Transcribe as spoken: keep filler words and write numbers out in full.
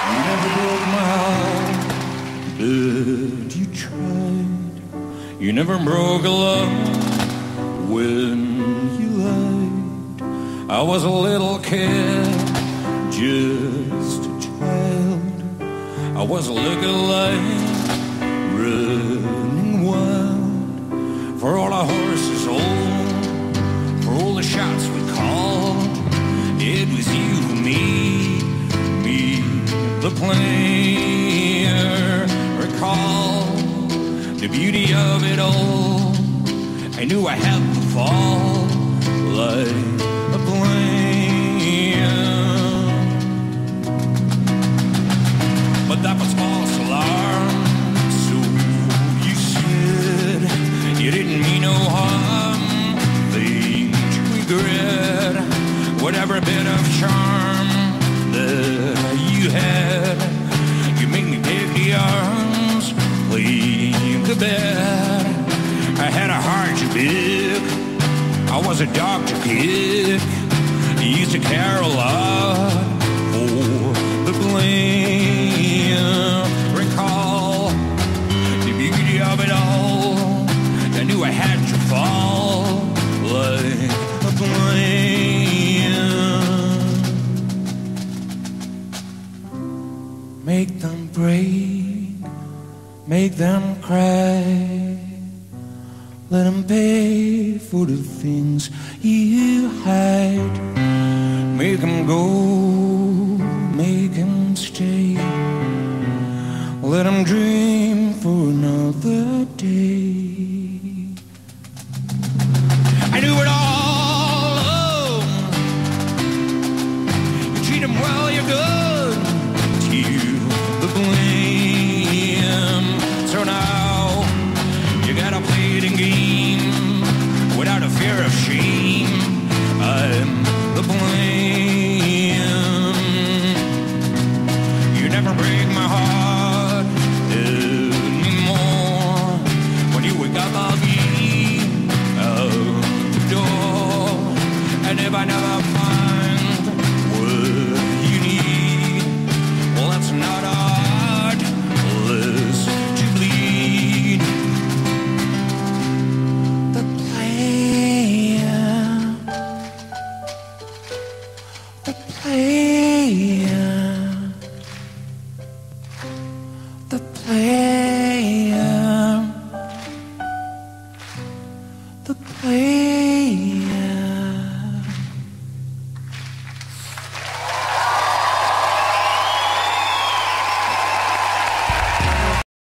You never broke my heart, but you tried. You never broke a love when you lied. I was a little kid, just a child. I was looking like running wild. For all our horses old, for all the shots we called, it was you, me, me, the player. Recall the beauty of it all. I knew I had to fall like a plane. But that was false alarm. So you said you didn't mean no harm. Things you regret, whatever bit of charm that you had. You made me take the arms, leave the bed. I had a heart too big, I was a doctor kid. He used to care a lot for the blame. Recall the beauty of it all. I knew I had to fall like a plane. Make them break, make them cry. Let them pay for the things you hide. Make them go, make them stay. Let them dream for another